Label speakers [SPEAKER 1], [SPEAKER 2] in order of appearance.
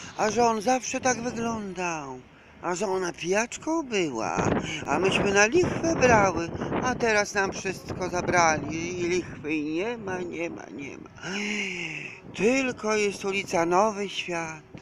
[SPEAKER 1] a że on zawsze tak wyglądał, a że ona pijaczką była, a myśmy na lichwę brały, a teraz nam wszystko zabrali i lichwy nie ma, nie ma, nie ma. Tylko jest ulica Nowy Świat.